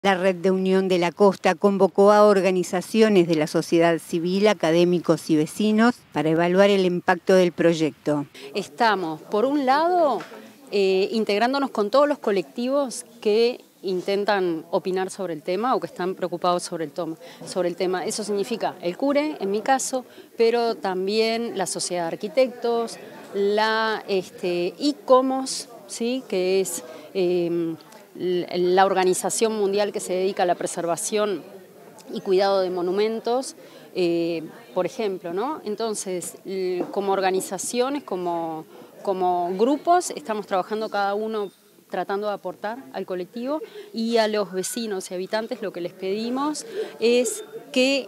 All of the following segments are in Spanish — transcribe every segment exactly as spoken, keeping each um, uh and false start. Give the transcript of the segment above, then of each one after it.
La Red de Unión de la Costa convocó a organizaciones de la sociedad civil, académicos y vecinos para evaluar el impacto del proyecto. Estamos, por un lado, eh, integrándonos con todos los colectivos que intentan opinar sobre el tema o que están preocupados sobre el, toma, sobre el tema. Eso significa el CURE, en mi caso, pero también la Sociedad de Arquitectos, la este, ICOMOS, ¿sí? que es eh, la organización mundial que se dedica a la preservación y cuidado de monumentos, eh, por ejemplo, ¿no? Entonces, como organizaciones, como, como grupos, estamos trabajando cada uno tratando de aportar al colectivo, y a los vecinos y habitantes lo que les pedimos es que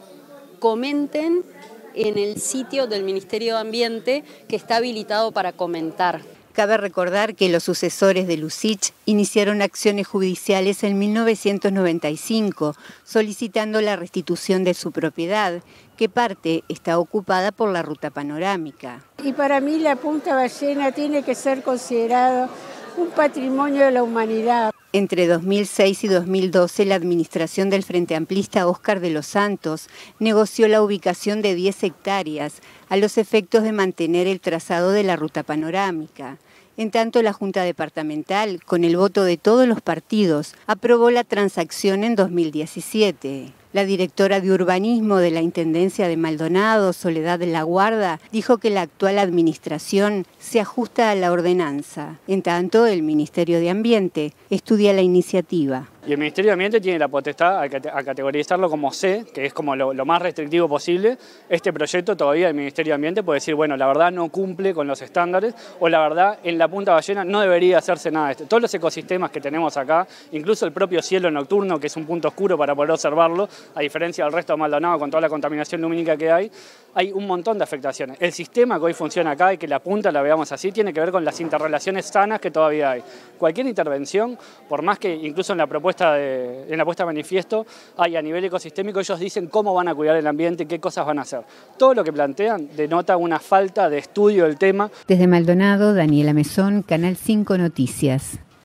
comenten en el sitio del Ministerio de Ambiente que está habilitado para comentar. Cabe recordar que los sucesores de Lucich iniciaron acciones judiciales en mil novecientos noventa y cinco, solicitando la restitución de su propiedad, que parte está ocupada por la ruta panorámica. Y para mí la Punta Ballena tiene que ser considerado un patrimonio de la humanidad. Entre dos mil seis y dos mil doce, la administración del Frente Amplista Óscar de los Santos negoció la ubicación de diez hectáreas a los efectos de mantener el trazado de la ruta panorámica. En tanto, la Junta Departamental, con el voto de todos los partidos, aprobó la transacción en dos mil diecisiete. La directora de Urbanismo de la Intendencia de Maldonado, Soledad de la Guarda, dijo que la actual administración se ajusta a la ordenanza. En tanto, el Ministerio de Ambiente estudia la iniciativa. Y el Ministerio de Ambiente tiene la potestad a categorizarlo como C, que es como lo, lo más restrictivo posible. Este proyecto todavía el Ministerio de Ambiente puede decir, bueno, la verdad no cumple con los estándares, o la verdad en la Punta Ballena no debería hacerse nada de esto. Todos los ecosistemas que tenemos acá, incluso el propio cielo nocturno, que es un punto oscuro para poder observarlo, a diferencia del resto de Maldonado con toda la contaminación lumínica que hay, hay un montón de afectaciones. El sistema que hoy funciona acá y que la punta la veamos así, tiene que ver con las interrelaciones sanas que todavía hay. Cualquier intervención, por más que incluso en la propuesta De, en la puesta de manifiesto hay a nivel ecosistémico, ellos dicen cómo van a cuidar el ambiente, qué cosas van a hacer. Todo lo que plantean denota una falta de estudio del tema. Desde Maldonado, Daniela Mesón, Canal cinco Noticias.